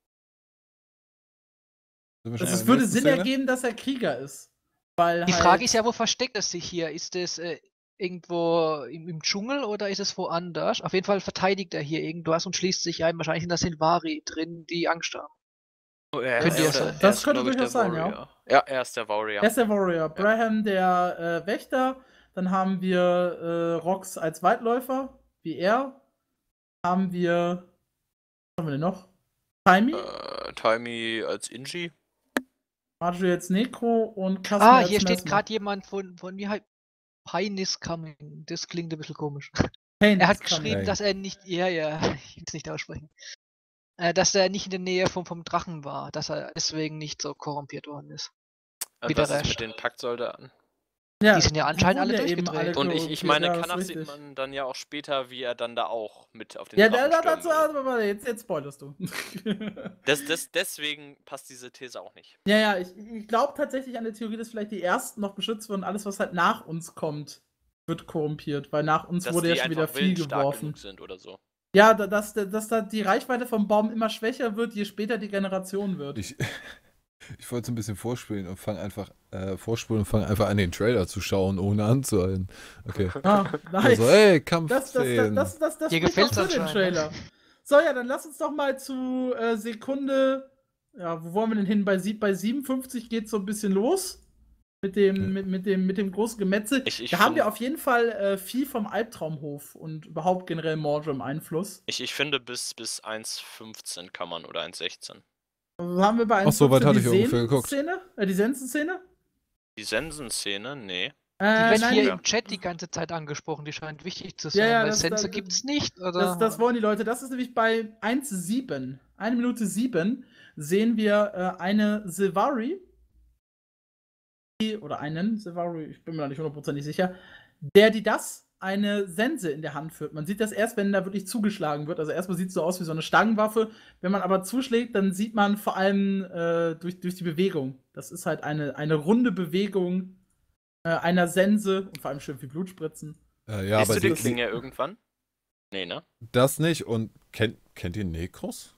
Sind wir schon Also bei es der würde nächsten Sinn Szene? ergeben, dass er Krieger ist. Weil Die halt, Frage ist ja, wo versteckt er sich hier? Ist es äh, irgendwo im, im Dschungel oder ist es woanders? Auf jeden Fall verteidigt er hier irgendwas und schließt sich ein. Wahrscheinlich sind das Silvari drin, die Angst haben. Oh, er Könnte ist ja der- sein. er Das ist, könnte glaub ich, durchaus der sein, ja. Warrior. Ja, er ist der Warrior. er ist der Warrior. Braham der äh, Wächter. Dann haben wir äh, Rox als Weitläufer, wie er. Haben wir. Was haben wir denn noch? Taimi, Äh, Taimi als Inji. Marjorie als Necro und Kasper Ah, als hier steht Mesmer. gerade jemand von, von wie heißt Pain is coming. Das klingt ein bisschen komisch. Pain Er hat is coming. geschrieben, dass er nicht, ja, ja, ich will es nicht aussprechen, äh, dass er nicht in der Nähe vom, vom Drachen war, dass er deswegen nicht so korrumpiert worden ist. Und Wie der was ist Rest. mit den Paktsoldaten? Ja, Die sind ja anscheinend wurden alle ja eben durchgedreht. Und ich, ich korrumpiert, meine, ja, ist Kanach sieht richtig. man dann ja auch später, wie er dann da auch mit auf den Ja, Drachen da, da, stürmen dazu, will. also, warte, jetzt, jetzt spoilerst du. Das, das, deswegen passt diese These auch nicht. Ja, ja, ich, ich glaube tatsächlich an der Theorie, dass vielleicht die Ersten noch beschützt wurden. Alles, was halt nach uns kommt, wird korrumpiert, weil nach uns Dass wurde die ja schon wieder einfach viel willensstark geworfen. genug sind oder so. Ja, da- dass, dass da die Reichweite vom Baum immer schwächer wird, je später die Generation wird. Ich, ich wollte es ein bisschen vorspielen und fange einfach, äh, vorspulen und fange einfach an, den Trailer zu schauen, ohne anzuhalten. Okay. Ah, nice. Also, ey, Das, das, das, Kampfszenen. das, das, das Dir spricht gefällt's doch für den anscheinend, Trailer. So, ja, dann lass uns doch mal zu äh, Sekunde. Ja, wo wollen wir denn hin? Bei, sieb- bei siebenundfünfzig geht es so ein bisschen los. Mit dem, Ja. mit, mit dem, mit dem großen Gemetzel. Ich- ich da haben find- wir auf jeden Fall äh, viel vom Albtraumhof und überhaupt generell Mordor im Einfluss. Ich, ich finde, bis, bis eins fünfzehn kann man oder eins sechzehn. Also haben wir bei Ach, so weit die hatte ich ungefähr geguckt. Szene, äh, die Sensen-Szene? Die Sensen-Szene? Nee. Die Äh, wird nein, hier die- im Chat die ganze Zeit angesprochen, die scheint wichtig zu Ja, sein, ja, weil das- Sense das- gibt's nicht, oder? Das, das wollen die Leute. Das ist nämlich bei eins sieben. eine Minute sieben sehen wir äh, eine Silvari. die- Oder einen Silvari, ich bin mir da nicht hundertprozentig sicher. Der, die das eine Sense in der Hand führt. Man sieht das erst, wenn da wirklich zugeschlagen wird. Also erstmal sieht es so aus wie so eine Stangenwaffe. Wenn man aber zuschlägt, dann sieht man vor allem äh, durch, durch die Bewegung. Das ist halt eine, eine runde Bewegung äh, einer Sense und vor allem schön viel Blut spritzen. Äh, ja, Siehst aber du die sie- Klinge irgendwann? Nee, ne? das nicht. Und kennt, kennt ihr Nekros?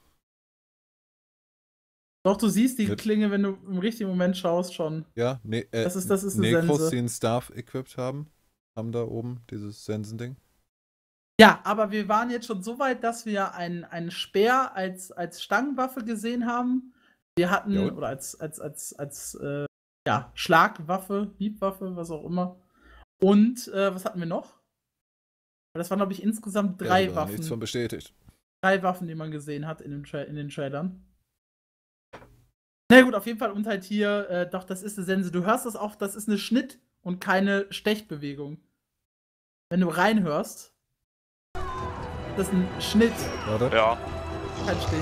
Doch, du siehst die Mit- Klinge, wenn du im richtigen Moment schaust, schon. Ja, ne, äh, Das ist- das ist eine Nekros, Sense. die einen Staff equipped haben, haben da oben dieses Sensending. Ja, aber wir waren jetzt schon so weit, dass wir einen, einen Speer als, als Stangenwaffe gesehen haben. Wir hatten, Ja, und? oder als, als, als, als äh, ja, Schlagwaffe, Hiebwaffe, was auch immer. Und äh, was hatten wir noch? Das waren, glaube ich, insgesamt drei ja, da war nichts von Waffen. bestätigt. Drei Waffen, die man gesehen hat in, dem Tra in den Trailern. Na gut, auf jeden Fall. Und halt hier, äh, doch, das ist eine Sense. Du hörst das auch, das ist eine Schnitt- und keine Stechbewegung. Wenn du reinhörst, das ist ein Schnitt, Warte. Ja. kein Stich.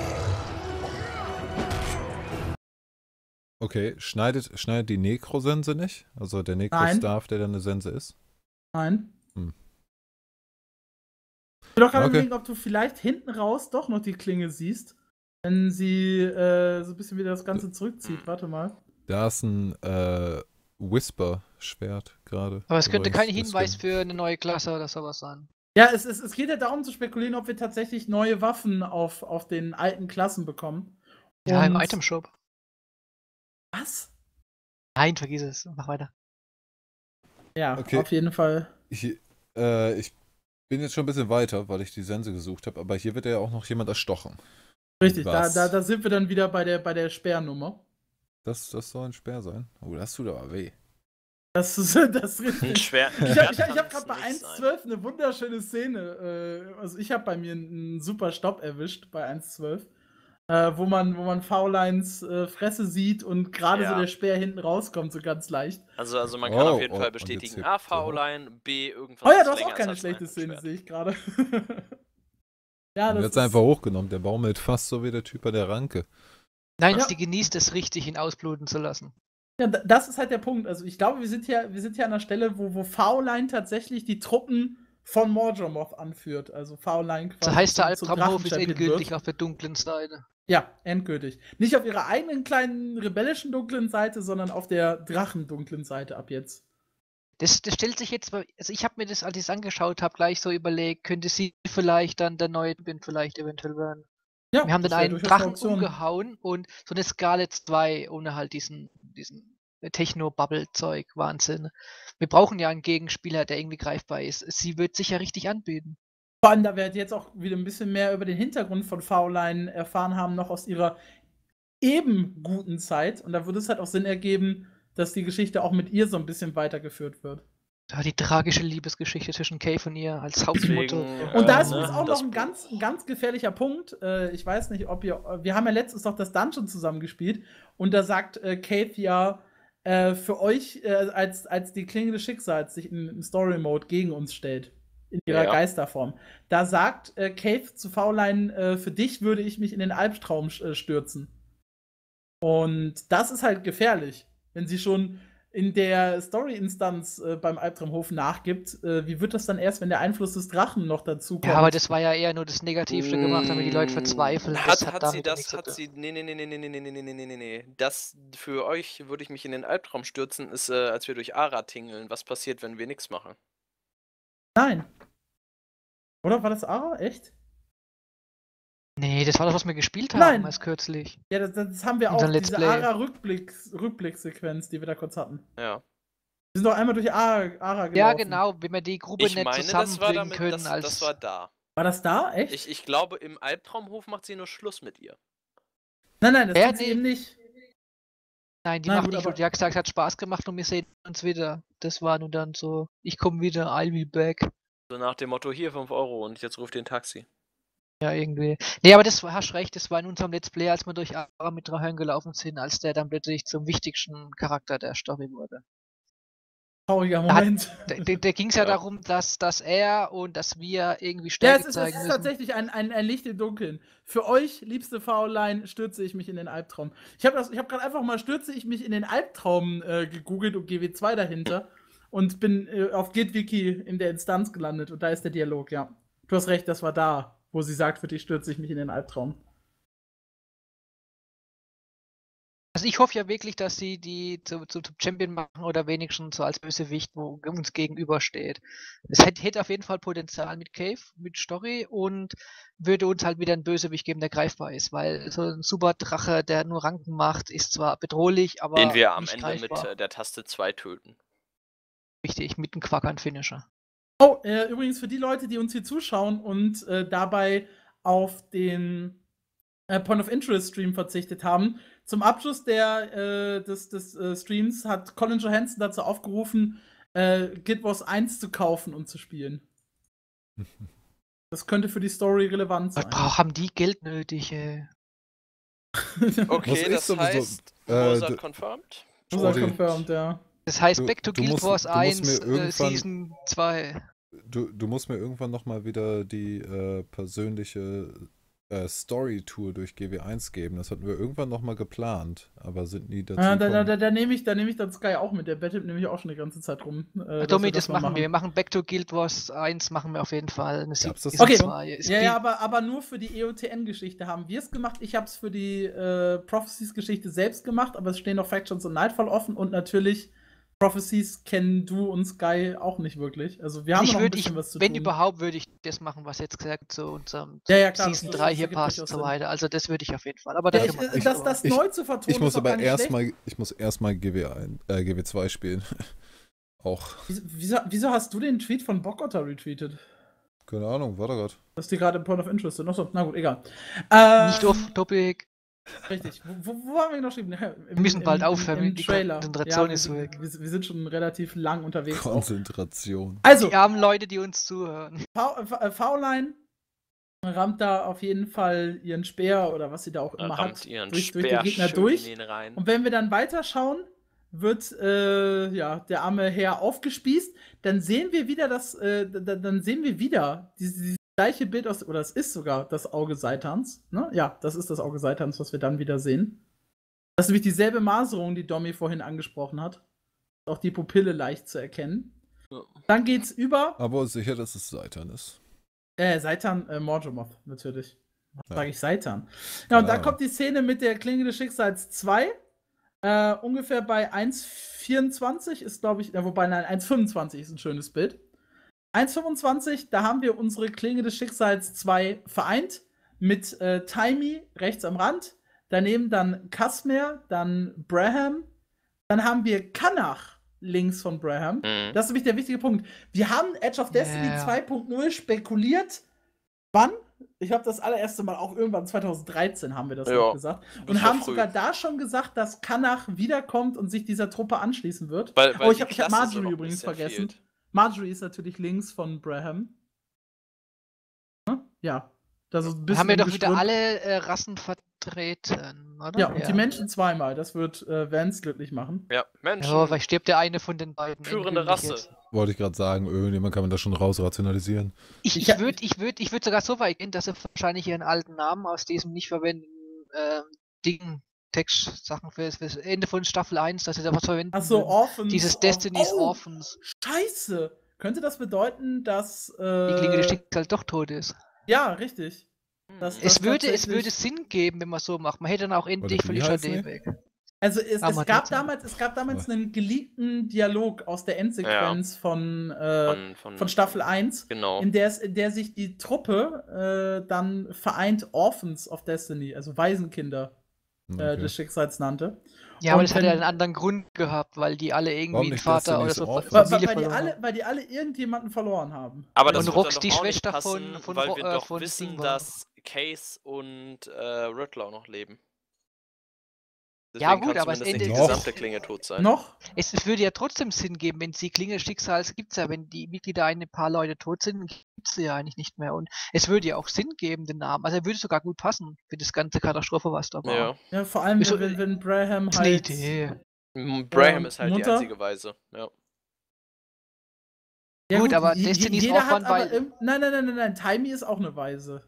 Okay, schneidet, schneidet die Nekrosense nicht? Also der Nein. Nekro-Staff, der dann eine Sense ist? Nein. Hm. Ich will doch gerade Okay. überlegen, ob du vielleicht hinten raus doch noch die Klinge siehst, wenn sie äh, so ein bisschen wieder das Ganze zurückzieht. Warte mal. Da ist ein äh, Whisper-Schwert gerade. Aber es könnte kein Übrigens, Hinweis Whisper. für eine neue Klasse oder sowas sein. Ja, es, es, es geht ja darum zu spekulieren, ob wir tatsächlich neue Waffen auf, auf den alten Klassen bekommen. Ja, im Und- Itemshop. Was? Nein, vergiss es. Mach weiter. Ja, Okay. auf jeden Fall. Ich, äh, ich bin jetzt schon ein bisschen weiter, weil ich die Sense gesucht habe, aber hier wird ja auch noch jemand erstochen. Richtig, da, Was? da, da sind wir dann wieder bei der, bei der Sperrnummer. Das, das soll ein Speer sein. Oh, das tut aber weh. Das ist das ist Ein richtig. Schwer, ein Ich habe Schwert ich hab, ich hab kann's gerade bei nicht eins sein. zwölf eine wunderschöne Szene. Äh, also ich habe bei mir einen super Stopp erwischt bei eins zwölf. Äh, wo man, wo man V-Lines äh, Fresse sieht und gerade so Ja. der Speer hinten rauskommt, so ganz leicht. Also, also man kann Oh, auf jeden oh, Fall und jetzt bestätigen, hebt A, er V-Line, B, irgendwas Oh ja, ist du hast länger auch keine als schlechte ein Szene, Schwert. sehe ich gerade. Ja, Und das jetzt ist einfach hochgenommen. Der baumelt fast so wie der Typ bei der Ranke. Nein, Ja. sie genießt es richtig, ihn ausbluten zu lassen. Ja, da- das ist halt der Punkt. Also ich glaube, wir sind hier, wir sind hier an der Stelle, wo, wo V-Line tatsächlich die Truppen von Morjomoth anführt. Also V-Line quasi So heißt der zum- zum Albtraumhof ist Drachen-Champion endgültig wird. auf der dunklen Seite. Ja, endgültig. Nicht auf ihrer eigenen kleinen rebellischen dunklen Seite, sondern auf der Drachen-dunklen Seite ab jetzt. Das, das stellt sich jetzt, mal- also ich habe mir das, als ich es angeschaut habe, gleich so überlegt, könnte sie vielleicht dann der neue Bin vielleicht eventuell werden. Ja, Wir haben das den wär einen durchaus eine Drachen Option. umgehauen und so eine Scarlet zwei ohne halt diesen, diesen Techno-Bubble-Zeug, Wahnsinn. Wir brauchen ja einen Gegenspieler, der irgendwie greifbar ist. Sie wird sich ja richtig anbieten. Vor allem, da wir halt jetzt auch wieder ein bisschen mehr über den Hintergrund von V-Line erfahren haben, noch aus ihrer eben guten Zeit. Und da würde es halt auch Sinn ergeben, dass die Geschichte auch mit ihr so ein bisschen weitergeführt wird. Ja, die tragische Liebesgeschichte zwischen Kay und ihr als Hauptmotto. Deswegen, Und da äh, ist ne, übrigens auch das noch ein Buch. ganz, ein ganz gefährlicher Punkt. Äh, ich weiß nicht, ob ihr. Wir haben ja letztens doch das Dungeon zusammengespielt. Und da sagt äh, Kate ja, äh, für euch, äh, als, als die Klinge des Schicksals sich in, im Story-Mode gegen uns stellt. In ihrer Ja. Geisterform. Da sagt äh, Cave zu V-Line, äh, für dich würde ich mich in den Albtraum äh, stürzen. Und das ist halt gefährlich. Wenn sie schon in der Story-Instanz äh, beim Albtraumhof nachgibt, äh, wie wird das dann erst, wenn der Einfluss des Drachen noch dazu kommt? Ja, aber das war ja eher nur das Negativste gemacht, damit die Leute verzweifeln. Hat, Das hat, hat sie damit ja das, nichts zu hat tun. sie, nee, nee, nee, nee, nee, nee, nee, nee, nee, nee, nee, nee. Das für euch würde ich mich in den Albtraum stürzen, ist, äh, als wir durch Ara tingeln. Was passiert, wenn wir nichts machen? Nein. Oder war das Ara? Echt? Nee, das war das, was wir gespielt haben, Nein. erst kürzlich. Ja, das, das haben wir Unser auch, Let's diese Play. Ara-Rückblicks- Rückblicksequenz, die wir da kurz hatten. Ja. Wir sind doch einmal durch Ara, Ara gelaufen. Ja, genau, wenn wir die Gruppe Ich nicht meine, das war zusammenbringen damit, können das, als. das war da. War das da? Echt? Ich, ich glaube, im Albtraumhof macht sie nur Schluss mit ihr. nein, nein, das Ja, tut sie nee. eben nicht. Nein, die Na macht gut, nicht aber- gut. Die hat gesagt, hat Spaß gemacht und wir sehen uns wieder. Das war nun dann so, ich komme wieder, I'll be back. So nach dem Motto, hier fünf Euro und jetzt ruft den Taxi. Ja, irgendwie. Nee, aber das war- hast recht, das war in unserem Let's Play, als wir durch Ara mit Rahön gelaufen sind, als der dann plötzlich zum wichtigsten Charakter der Story wurde. Trauriger Da hat- Moment. Da, da, da ging es ja, Ja. darum, dass, dass er und dass wir irgendwie Ja, Stärke es ist, es zeigen ist müssen. tatsächlich ein, ein, ein Licht im Dunkeln. Für euch, liebste V-Line, stürze ich mich in den Albtraum. Ich habe hab gerade einfach mal stürze ich mich in den Albtraum äh, gegoogelt und G W zwei dahinter und bin äh, auf Gitwiki in der Instanz gelandet und da ist der Dialog, ja. Du hast recht, das war da, wo sie sagt, für dich stürze ich mich in den Albtraum. Also ich hoffe ja wirklich, dass sie die zu, zu, zum Champion machen oder wenigstens so als Bösewicht, wo uns gegenübersteht. Es hätte, hätte auf jeden Fall Potenzial mit Cave, mit Story und würde uns halt wieder einen Bösewicht geben, der greifbar ist, weil so ein super Drache, der nur Ranken macht, ist zwar bedrohlich, aber Den wir am nicht Ende mit greifbar. äh, der Taste zwei töten. Richtig, mit einem Quackern-Finisher. Oh, äh, übrigens für die Leute, die uns hier zuschauen und äh, dabei auf den äh, Point of Interest Stream verzichtet haben. Zum Abschluss der, äh, des, des äh, Streams hat Colin Johansson dazu aufgerufen, äh, Guild Wars eins zu kaufen und zu spielen. Das könnte für die Story relevant sein. Boah, haben die Geld nötig, ey. Muss Okay, ich das sowieso- heißt, äh, Wizard d- confirmed? Unser Sorry. confirmed, ja. Das heißt Du- Back to du Guild musst- Wars du musst eins, mir äh, irgendwann- Season zwei. Du, du musst mir irgendwann nochmal wieder die äh, persönliche äh, Story-Tour durch G W eins geben. Das hatten wir irgendwann nochmal geplant, aber sind nie dazu Ah, da da, gekommen. da, da nehme ich, da nehm ich dann Sky auch mit. Der bettet nämlich auch schon eine ganze Zeit rum. Äh, dass Domi, wir das mal machen wir. Wir machen Back to Guild Wars eins, machen wir auf jeden Fall. Eine Gab's das Season Okay. zwei. Es Ja, gibt- ja, aber, aber nur für die E O T N-Geschichte haben wir es gemacht. Ich habe es für die äh, Prophecies-Geschichte selbst gemacht, aber es stehen noch Factions und Nightfall offen und natürlich Prophecies kennen du und Sky auch nicht wirklich. Also wir haben ich noch ein würd, bisschen ich, was zu wenn tun. überhaupt, würde ich das machen, was jetzt gesagt zu unserem Ja, ja, klar, Season das- drei das hier ergibt passt und durchaus so Sinn. weiter. Also das würde ich auf jeden Fall. Aber Ja, dafür ich, machen äh, wir das, es das Ich- neu zu vertonen Ich muss ist auch aber gar nicht schlecht. erstmal, ich muss erstmal G W eins, äh, G W zwei spielen. Auch, Wieso, wieso, wieso hast du den Tweet von Bockotter retweetet? keine Ahnung, warte grad. Dass die gerade im Point of Interest sind. Achso, na gut, egal. Ähm, nicht auf Topic. Richtig. Wo, wo, wo haben wir noch geschrieben? Im, Wir müssen bald aufhören, im die Trailer. Konzentration ja, ist wir, weg. Wir, wir sind schon relativ lang unterwegs. Auch. Konzentration. Also, Die armen Leute, die uns zuhören. V-Line rammt da auf jeden Fall ihren Speer oder was sie da auch immer Rammt hat, ihren durch, durch Speer den Gegner schön durch. in ihn rein. Und wenn wir dann weiterschauen, wird äh, ja, der arme Herr aufgespießt, dann sehen wir wieder das, äh, dann sehen wir wieder dieses, dieses gleiche Bild aus, oder es ist sogar das Auge Saitans, ne? Ja, das ist das Auge Saitans, was wir dann wieder sehen. Das ist nämlich dieselbe Maserung, die Domi vorhin angesprochen hat. Auch die Pupille leicht zu erkennen. Ja. Dann geht's über. Aber sicher, dass es Seitan ist. Äh, Seitan, äh, Morgomoth, natürlich. Was Ja. sage ich Seitan? Ja, und Ja. da kommt die Szene mit der Klinge des Schicksals zwei. Äh, ungefähr bei eins vierundzwanzig ist, glaube ich, ja, wobei, nein, eins fünfundzwanzig ist ein schönes Bild. eins fünfundzwanzig, da haben wir unsere Klinge des Schicksals zwei vereint mit äh, Taimi rechts am Rand, daneben dann Kasmer, dann Braham, dann haben wir Kanach links von Braham. Mhm. Das ist nämlich der wichtige Punkt. Wir haben Edge of Destiny Ja. zwei Punkt null spekuliert. Wann? Ich habe das allererste Mal auch irgendwann zwanzig dreizehn haben wir das Ja, noch gesagt. das Und war haben früh. sogar da schon gesagt, dass Kanach wiederkommt und sich dieser Truppe anschließen wird. Weil, weil oh, ich die habe hab Klasse so Marjorie noch ein übrigens bisschen vergessen. fehlt. Marjorie ist natürlich links von Braham. Ne? Ja. Das ist ein bisschen Haben wir doch im wieder Gestrüpp. alle äh, Rassen vertreten, oder? Ja, und die Menschen zweimal. Das wird äh, Vance glücklich machen. Ja, Menschen. Ja, vielleicht stirbt der eine von den beiden. Führende endgültig Rasse. jetzt. Wollte ich gerade sagen, irgendjemand kann man das schon rausrationalisieren. Ich, Ich ich hab- würde ich würd, ich würd sogar so weit gehen, dass sie wahrscheinlich ihren alten Namen aus diesem nicht verwendeten ähm, Ding, Textsachen für das Ende von Staffel eins, dass sie da was verwenden. Achso, würden. Orphans. Dieses of- Destiny's oh, Orphans. Scheiße! Könnte das bedeuten, dass. Äh, Die Klinge des Schicksals doch tot ist. Ja, richtig. Das- Hm. das- Es würde, es tatsächlich- würde Sinn geben, wenn man so macht. Man hätte dann auch endlich wie Felicia heißen Day die? weg. Also es, Ah, es, man gab hat's ja. damals, es gab damals einen geleakten Dialog aus der Endsequenz von, äh, von, von, von, Staffel eins, Genau. in, der es, in der sich die Truppe äh, dann vereint Orphans of Destiny, also Waisenkinder äh, Okay. des Schicksals nannte. Ja, aber Und das hat ja wenn- einen anderen Grund gehabt, weil die alle Warum irgendwie einen nicht Vater oder Destiny's so Orphans? Weil, Familie weil, die verloren alle, haben. weil die alle irgendjemanden verloren haben. Aber das Und wird Rox, dann die doch auch nicht Schwester passen, von- von weil Ro- wir äh, doch von wissen, Simba. dass Case und äh, Riddler noch leben. Ja, Deswegen gut, kann aber es zumindest nicht die endet- gesamte Klinge tot sein. Noch? Es, es würde ja trotzdem Sinn geben, wenn sie Klinge des Schicksals gibt es ja, wenn die Mitglieder ein paar Leute tot sind, gibt es sie ja eigentlich nicht mehr. Und es würde ja auch Sinn geben, den Namen. Also er würde sogar gut passen für das ganze Katastrophe, was da war. Ja. Ja, vor allem, Ist so- wenn, wenn Braham Ist eine halt. Idee. M- Braham Ähm, ist halt Mutter? die einzige Weise. Ja. Ja, Gut, aber je- je- Destiny's jeder hat Orphan, aber weil- im, Nein, nein, nein, nein, nein. Taimi ist auch eine Weise.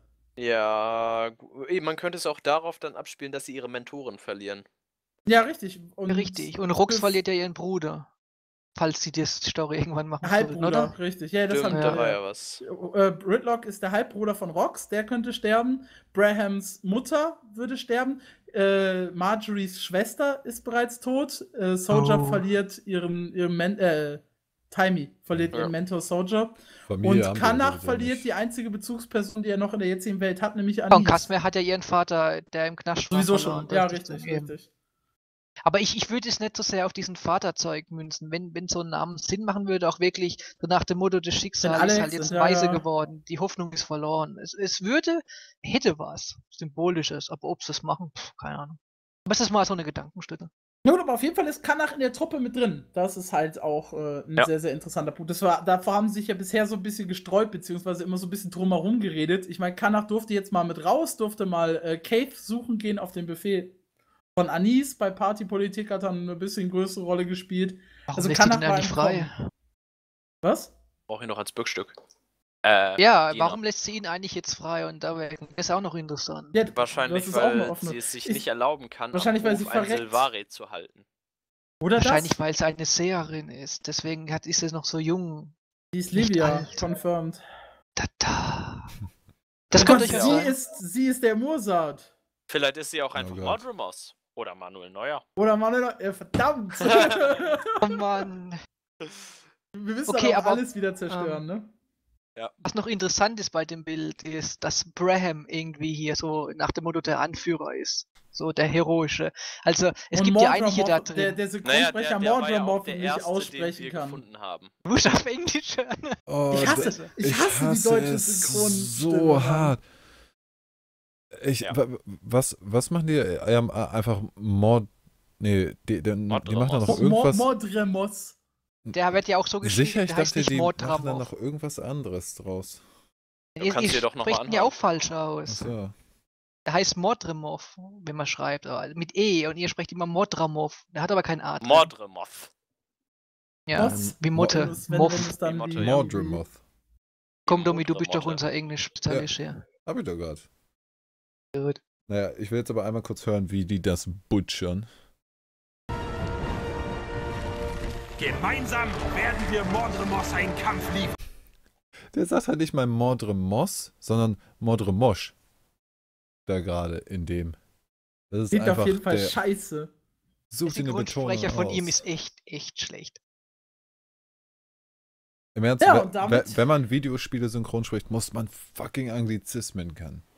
Ja, gu- eh, man könnte es auch darauf dann abspielen, dass sie ihre Mentoren verlieren. Ja, richtig. Und Richtig. Und Rox bis- verliert ja ihren Bruder. Falls sie das Story irgendwann machen sollten, Halbbruder, oder? richtig. Ja, das Stimmt, haben da ja. war wir. ja was. Äh, Ridlock ist der Halbbruder von Rox, der könnte sterben. Brahams Mutter würde sterben. Äh, Marjories Schwester ist bereits tot. Äh, Soldier Oh. verliert ihren, ihren Men äh, Taimi verliert Ja. ihren Mentor Soldier. Familie Und haben wir Kanach sowieso verliert nicht. die einzige Bezugsperson, die er noch in der jetzigen Welt hat, nämlich Ja, Anis. und Kasmer hat ja ihren Vater, der im Knast war. Sowieso verloren, schon. Ja, das ist richtig, eben. richtig. Aber ich, ich würde es nicht so sehr auf diesen Vaterzeug münzen. Wenn, wenn so ein Namen Sinn machen würde, auch wirklich so nach dem Motto, das Schicksal alle ist halt jetzt jetzt sind, ja, weise ja. geworden, die Hoffnung ist verloren. Es, es würde, hätte was Symbolisches, aber ob sie es machen, pff, keine Ahnung. Aber es ist mal so eine Gedankenstütze. Ja, gut, aber auf jeden Fall ist Kanach in der Truppe mit drin. Das ist halt auch äh, ein Ja. sehr, sehr interessanter Punkt. Das war, davor haben sie sich ja bisher so ein bisschen gesträubt, beziehungsweise immer so ein bisschen drumherum geredet. Ich meine, Kanach durfte jetzt mal mit raus, durfte mal äh, Cave suchen gehen auf den Befehl von Anis. Bei Partypolitik hat dann eine bisschen größere Rolle gespielt. Warum Also lässt sie Kanach den ja war nicht im frei? Was? Brauche ich noch als Bückstück. Äh, Ja, Dina. warum lässt sie ihn eigentlich jetzt frei und da weg? Das ist auch noch interessant. Ja, Wahrscheinlich, das ist auch eine weil offene- sie es sich Ich- nicht erlauben kann, wahrscheinlich, am weil sie Hof ein verreckt. Silvare zu halten. Oder Wahrscheinlich, das? weil sie eine Seherin ist. Deswegen hat, ist sie noch so jung. Die ist nicht Livia, alt. confirmed. Da, da. Das Und kommt euch ja sie auch. ist, sie ist der Mursat. Vielleicht ist sie auch einfach Gott. Mordremos. Oder Manuel Neuer. Oder Manuel, äh, verdammt! Oh Mann. Wir müssen Okay, aber auch aber, alles wieder zerstören, ne? Was noch interessant ist bei dem Bild, ist, dass Braham irgendwie hier so nach dem Motto der Anführer ist. So der Heroische. Also, es Und gibt ja einige da Mordramoth, Der, drin. der Naja, Synchronsprecher der, der war ja auch Mordramoth der nicht erste, den aussprechen wir kann. gefunden haben. Du musst auf Englisch hören. Oh, Ich hasse, da- ich hasse die deutsche es Synchronstimme. so hart. Ich, Ja. wa- was, was machen die? Äh, ähm, äh, einfach Mord. Nee, die, die, die machen da noch Mordremos. irgendwas. Mordremos. Der wird ja auch so geschrieben, Sicher, ich der heißt dachte, nicht die machen da Mordramov. noch irgendwas anderes draus. Du Ihr, kannst ihr dir doch noch mal spricht ihn ja anhören. auch falsch aus. Achso. Der heißt Mordremov, wenn man schreibt, aber mit E und ihr sprecht immer Mordramov. Der hat aber kein A drin. Mordremoth. Ja, Was? wie Wenn Motte. es- wenn- Moff. wenn es dann Wie Motte, die- ja. Mordremoth. Komm, Domi, du bist doch Mordremotte. unser Englisch-Spezialist hier. Hab ich doch gerade. Gut. Naja, ich will jetzt aber einmal kurz hören, wie die das butchern. Gemeinsam werden wir Mordremos einen Kampf liefern. Der sagt halt nicht mal Mordremos, sondern Mordremosch. Da gerade in dem. Das ist Klingt einfach auf jeden Fall der, scheiße. such dir Der eine Betonung Synchronsprecher von aus. ihm ist echt, echt schlecht. Im Ernst, Ja, we- und damit- we- wenn man Videospiele synchron spricht, muss man fucking Anglizismen können.